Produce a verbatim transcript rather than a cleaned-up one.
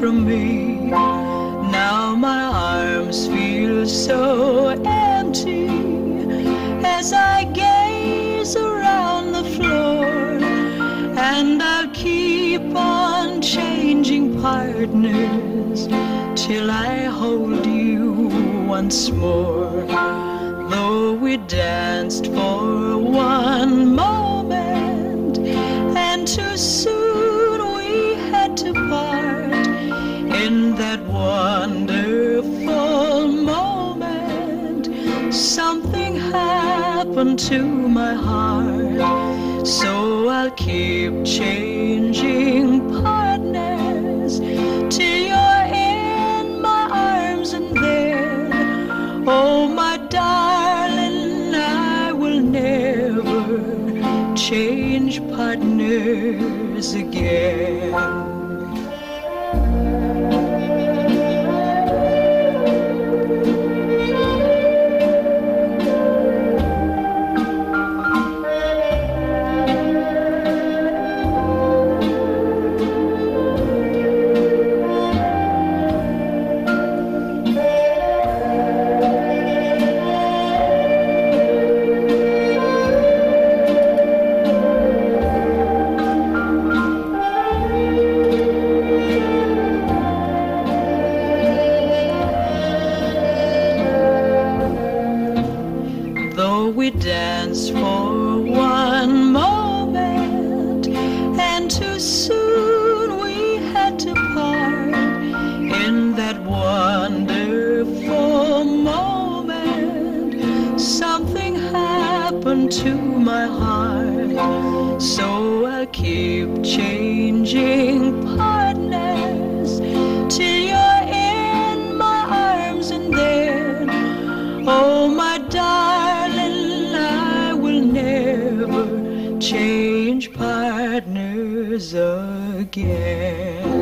from me. Now my arms feel so empty as I gaze around the floor, and I'll keep on changing partners till I hold you once more. Though we danced for one moment, and too soon we had to part, in that wonderful moment something happened to my heart. So I'll keep changing partners till you're in my arms, and then, oh my darling, I will never change partners again. We danced for one moment, and too soon we had to part. In that wonderful moment something happened to my heart. So I'll keep changing partners till you're in my arms, and then, oh my darling, I will never change partners again.